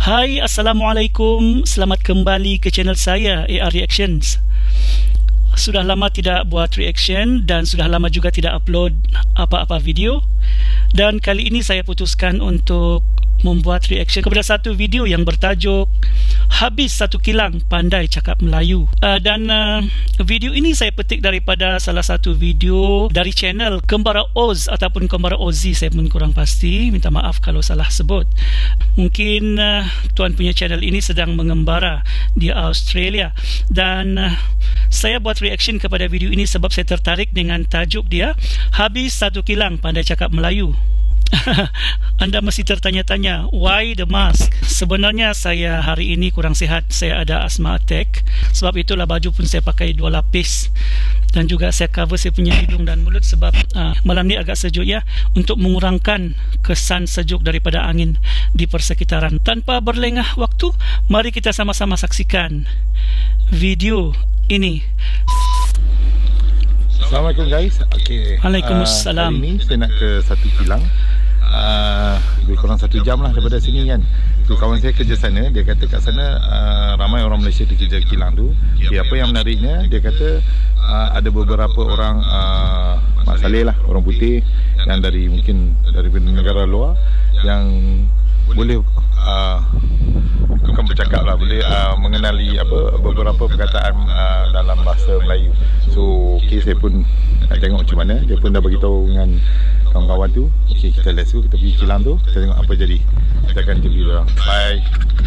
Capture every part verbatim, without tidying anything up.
Hai, Assalamualaikum. Selamat kembali ke channel saya, A R Reactions. Sudah lama tidak buat reaction dan sudah lama juga tidak upload apa-apa video. Dan kali ini saya putuskan untuk membuat reaction kepada satu video yang bertajuk Habis Satu Kilang Pandai Cakap Melayu. uh, Dan uh, video ini saya petik daripada salah satu video dari channel Kembara Oz ataupun Kembara Ozzy. Saya pun kurang pasti, minta maaf kalau salah sebut. Mungkin uh, tuan punya channel ini sedang mengembara di Australia. Dan uh, saya buat reaction kepada video ini sebab saya tertarik dengan tajuk dia, Habis Satu Kilang Pandai Cakap Melayu. Anda mesti tertanya-tanya, why the mask? Sebenarnya saya hari ini kurang sihat. Saya ada asma attack. Sebab itulah baju pun saya pakai dua lapis. Dan juga saya cover saya punya hidung dan mulut sebab uh, malam ni agak sejuk ya, untuk mengurangkan kesan sejuk daripada angin di persekitaran. Tanpa berlengah waktu, mari kita sama-sama saksikan video ini. Assalamualaikum guys. Okay. Waalaikumsalam. Uh, hari ni saya nak ke Satu Kilang. Uh, lebih kurang satu jam lah daripada sini kan. So kawan saya kerja sana, dia kata kat sana uh, ramai orang Malaysia di kerja kilang tu. Okay, apa yang menariknya, dia kata uh, ada beberapa orang uh, Mak Saleh lah, orang putih yang dari mungkin dari negara luar yang boleh uh, bukan bercakap lah, boleh uh, mengenali apa beberapa perkataan uh, dalam bahasa Melayu. So okay, saya pun nak tengok macam mana. Dia pun dah beritahu dengan kawan-kawan tu. Okay, kita let's go, kita pergi kilang tu, kita tengok apa jadi. Kita akan interview dia orang. Bye.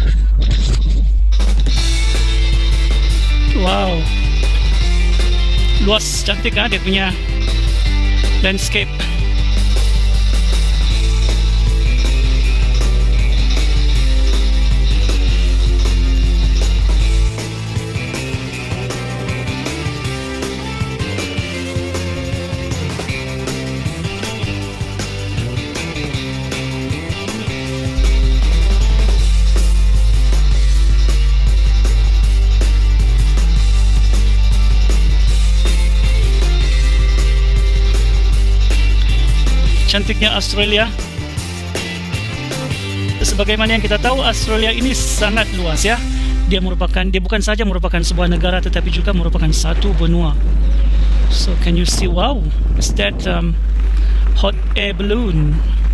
Wow, luas, cantik kan dia punya landscape. Cantiknya Australia. Sebagaimana yang kita tahu, Australia ini sangat luas ya. Dia merupakan, dia bukan saja merupakan sebuah negara tetapi juga merupakan satu benua. So can you see, wow, is that um, hot air balloon?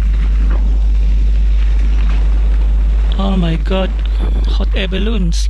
Oh my god, hot air balloons.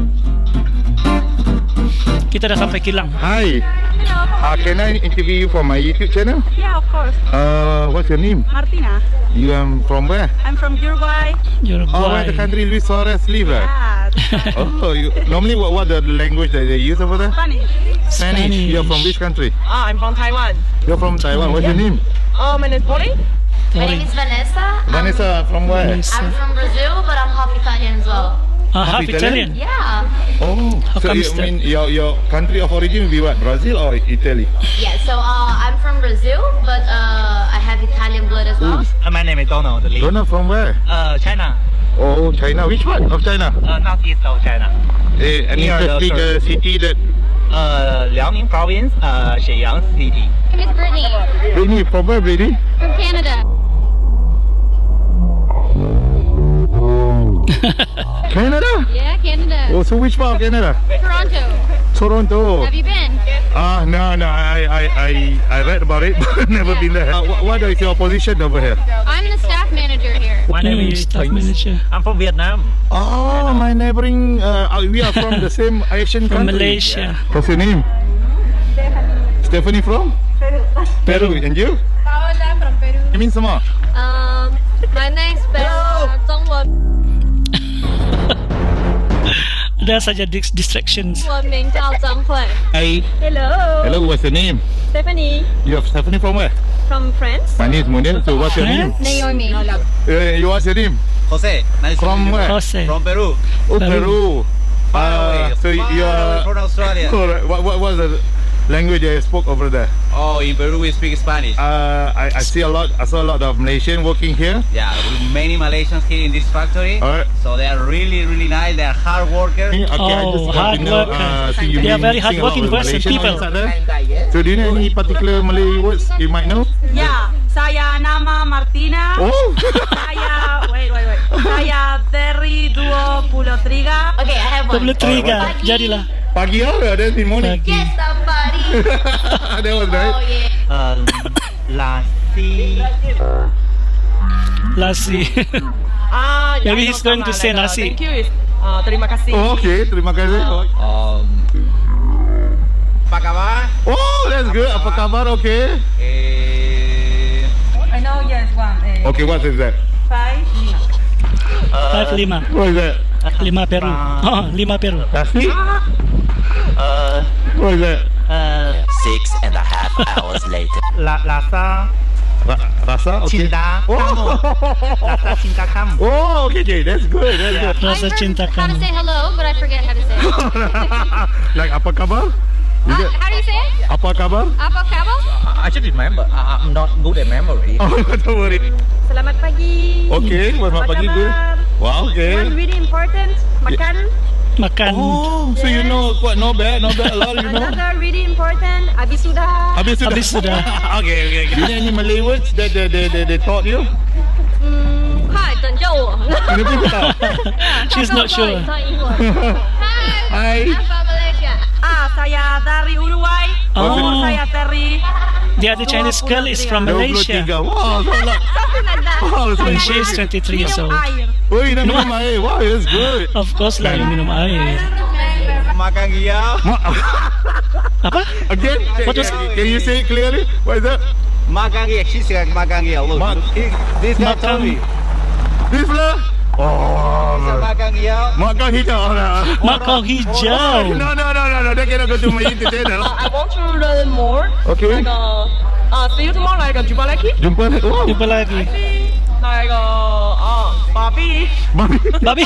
Kita dah sampai kilang. Hi. Uh, can I interview you for my YouTube channel? Yeah, of course. Uh, what's your name? Martina. You are from where? I'm from Uruguay. Uruguay. Oh, where the country Luis Suarez live? Yeah. Oh, you, normally what what the language that they use over there? Spanish. Spanish. Spanish. You're from which country? Ah, I'm from Taiwan. You're from Taiwan. What's your name? Oh, my name is Polly. My name is Vanessa. Vanessa, from where? Vanessa. I'm from Brazil, but I'm half Italian as well. Ah, half Half Italian? Italian. Yeah. Oh, How so comes you that? mean your your country of origin will be what? Brazil or Italy? Yeah. So uh, I'm from Brazil, but uh, I have Italian blood as well. Uh, my name is Donald Lee. Donald from where? Uh, China. Oh, China. Which part of China? Uh, northeast of China. Eh, any Near the specific uh, city that? Uh, Liaoning Province. Uh, Shenyang City. My name is Brittany. Brittany, from where, Brittany? From Canada. Canada? Yeah, Canada. Oh, so which part of Canada? Toronto. Toronto. Have you been? Ah, no, no. I, I, I, I read about it, but never been there. Uh, what, what is your position over here? I'm the staff manager here. My name Mm, is staff Prince. manager. I'm from Vietnam. Oh, my neighboring. Uh, we are from the same Asian From country. Malaysia. What's your name? Stephanie from? Peru. And you? Paola from Peru. You mean sama? Um, my name's Bella. Ada saja dis distractions. Hi. Hello. Hello, what's your name? Stephanie You are Stephanie from where? from France. My name is Munir. So what's your name? Naomi. Uh, you what's your name? Jose. Nice From where? Jose. From Peru. Oh, Peru. Peru. Far Uh, away. so Far you away are. from Australia. Alright. What what was the language that you spoke over there? Oh, in Peru we speak Spanish. Uh, I, I see a lot. I saw a lot of Malaysian working here. Yeah, many Malaysians here in this factory. Alright. So they are really, really nice. They are hard workers. Okay, I Oh, just want hard to know, worker. uh, so you They are been very seeing a lot hardworking of person, Malaysian people. inside there? So do you know any particular Malay words you might know? Yeah. Saya nama Martina. Oh! Saya wait wait wait. Saya dari dua Okay, I have Dua one. puluh tiga. Pagi. Jadilah. Pagi lah, that's in morning. Pagi. Yes, somebody. That was right. Oh yeah. Uh, Lassi. Lassi. Ah, ya, Maybe I he's know going to sama, say like, uh, nasi. Thank you. is, Uh, terima kasih. Oh, okay, terima kasih. Um, apa kabar? Oh, that's good. Apa kabar? Okay. Eh, I know, yes, one. Eh, Okay, what is that? Five, lima. Five lima. What is that? Lima Peru. Oh, lima Peru. Nasi? uh, What is that? uh, Six and a half hours later. la, Lasa Ra rasa? Okay. cinta kamu. Oh. Rasa cinta kamu. Oh, okay, okay. That's good. That's Yeah. good. Rasa I cinta heard how to kamu. say hello, but I forget how to say it. Like apa kabar? Is Uh, it how do you say it? apa kabar? Apa kabar? I should remember. I, I'm not good at memory. Oh, don't worry. Selamat pagi. Okay, selamat Apa pagi, good. kabar? Wow, okay. One really important. Makan. Makan. Oh, so you know quite not bad, not bad a lot, you know. Another really important. Habis sudah. Habis sudah. Habis sudah. Okay, okay, okay. Is there any Malay words that they they they, they taught you? Hmm, Hi, 等着我. Ini pun tak tahu. She's not sure. Hi. Hi. I'm from Malaysia. Ah, saya dari Uruguay. Oh, Saya dari. the other Chinese girl is from dua puluh Malaysia. tiga. Wow, so like, Something like that. wow, so And like, she is twenty-three years old. Air. oh, you nak minum air. Wow, that's good. Of course lah, you minum air. Makan gia. Ma- Apa? Again, What was- can you say it clearly? What is that? Makan gia. She said makan gia. Look, Ma- he- this guy told me. This lah. Oh, Makan gia. makan hijau lah. Mak kau hijau. No, no, no, no, no. That cannot go to my YouTube channel. I want to learn more. Okay. Like, uh, uh, see you tomorrow. Like, uh, jumpa lagi. Jumpa lagi. Oh, Jumpa lagi. Like, uh, uh, babi, babi. Babi.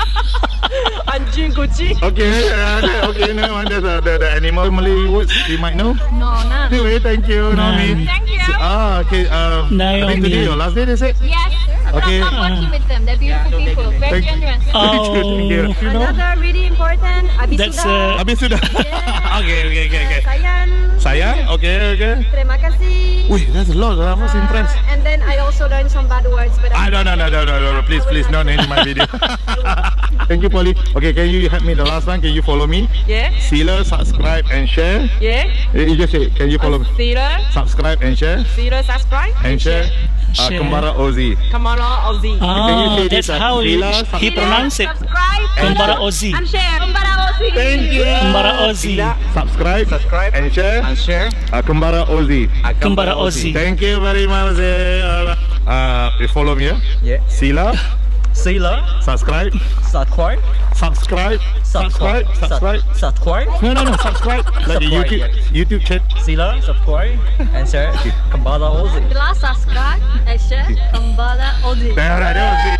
anjing, kucing. Okay, uh, that- okay. No, one that's uh, the the animal Malay words you might know. No, none. Anyway, thank you, Naomi. Thank you. Ah, okay. Um, I think Naomi. today your last day, they said. Yes. Okay. I'm working with them. They're beautiful people. Very Thank- generous. Thank you, thank you. Oh, You know? Another really important. Habis that's sudah. uh, Habis sudah. okay, okay, okay, okay. Sayang. Sayang, okay, okay. Terima kasih. Wait, that's a lot. I was impressed. Uh, and then I also learned some bad words, but Ah, no, no, no, no, no, no, no. Please, please, don't end my video. Thank you, Polly. Okay, can you help me the last one? Can you follow me? Yeah, Sila, subscribe and share. yeah. Eh, You just say, can you follow me? Sila, Subscribe and share. Sila subscribe. And share. Uh, Share. Kembara Ozzy. Kamala Ozzy. Can you Oh, say that's this, uh, how he, Sila, he subscribe? pronounce it. Subscribe. Kembara Ozzy. And share. Kembara Ozzy. Thank you. Kembara Ozzy. Subscribe, Subscribe and share. and share. Uh, Kembara Ozzy. Kembara Ozzy. Thank you very much. eh. Uh, you follow me, yeah? Yeah. Sila, Sila. subscribe, Subscribe. subscribe, subscribe, subscribe. Subscribe. No, no, no, subscribe. Like the Subscribe, YouTube, yeah. YouTube chat. Sila. Subscribe and share. Kembala Ozzy. Bila subscribe and share. Kembala Ozzy. There, right, that was it.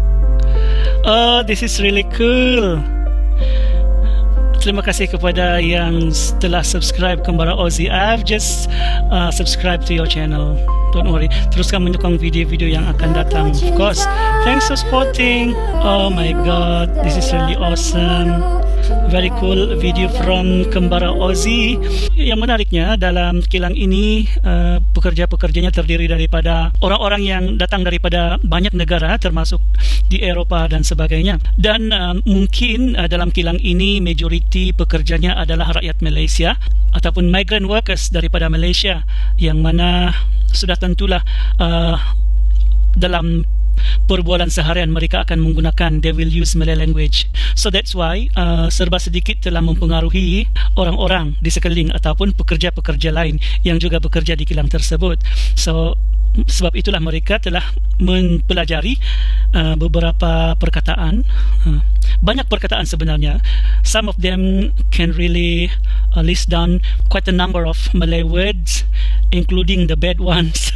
Oh, this is really cool. Terima kasih kepada yang telah subscribe Kembara Ozzy. I've just uh, subscribed to your channel. Don't worry. Teruskan menyokong video-video yang akan datang. Of course. Thanks for supporting. Oh my god, this is really awesome. Very cool video from Kembara Ozzy. Yang menariknya dalam kilang ini, uh, pekerja-pekerjanya terdiri daripada orang-orang yang datang daripada banyak negara termasuk di Eropah dan sebagainya. Dan uh, mungkin uh, dalam kilang ini majoriti pekerjanya adalah rakyat Malaysia ataupun migrant workers daripada Malaysia, yang mana sudah tentulah uh, dalam perbualan seharian mereka akan menggunakan, they will use Malay language. So that's why uh, serba sedikit telah mempengaruhi orang-orang di sekeliling ataupun pekerja-pekerja lain yang juga bekerja di kilang tersebut. So sebab itulah mereka telah mempelajari uh, beberapa perkataan, uh, banyak perkataan sebenarnya. Some of them can really uh, list down quite a number of Malay words, including the bad ones.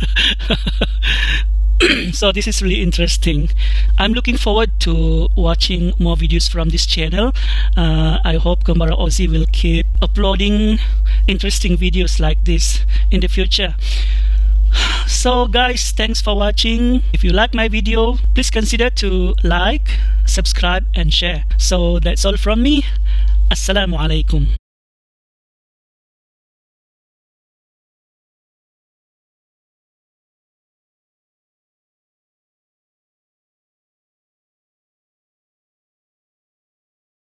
So this is really interesting. I'm looking forward to watching more videos from this channel. uh, I hope Kembara Ozzy will keep uploading interesting videos like this in the future. So guys, thanks for watching. If you like my video, please consider to like, subscribe and share. So that's all from me. Assalamualaikum.